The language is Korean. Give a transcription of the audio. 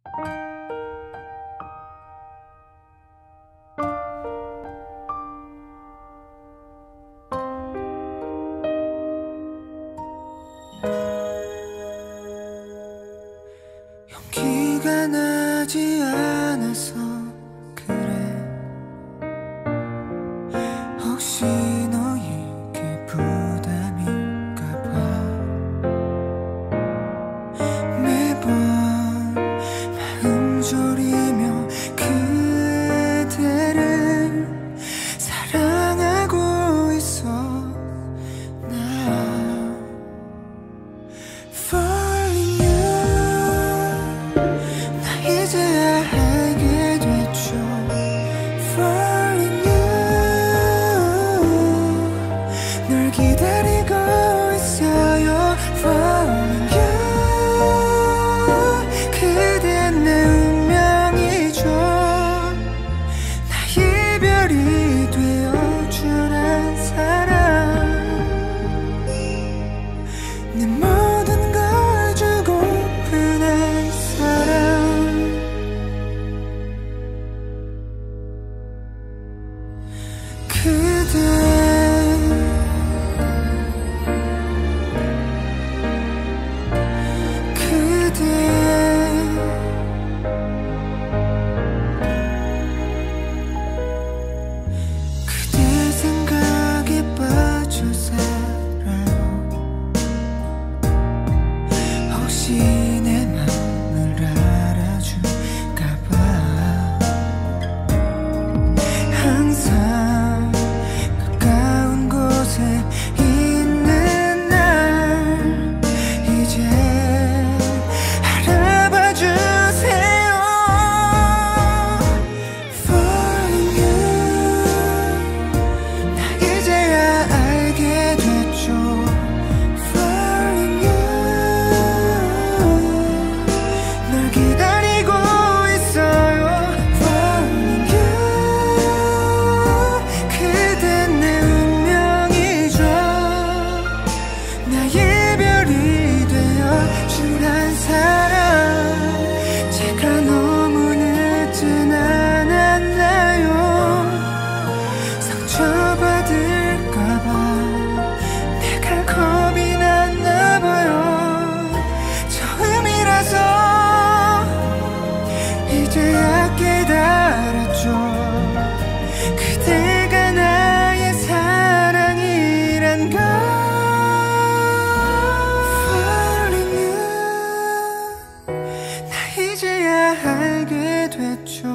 용기가 나지 않아서 그래. 혹시 너에게 부담인가 봐. 매번 마음 졸이며 그대를 사랑하고 있어 나. Falling you, 나 이제야 알게 됐죠. Falling you, 널 기다리고 있어요. Falling you, 그댄 내 운명이죠. 나 이별이 되어주란 사람, 내 모든 걸 주고픈 한 사람. 그대 생각에 빠져 살아요. 혹시 내 맘을 알아줄까봐 항상 가까운 곳에 있는 날 이제 알아봐 주세요. Falling you, 나 이제야 알게 됐죠. Falling you, 널 기다리고 있어요. Falling you, 그댄 내 운명이죠. 나 이별이 되어주란 사람, 제가 너무 늦진 않았나요? 상처받을까봐 내가 겁이 났나봐요. 처음이라서 이제야 깨달았죠. 그대가 나의 사랑이란 걸. Falling you, 나 이제야 알게 됐죠.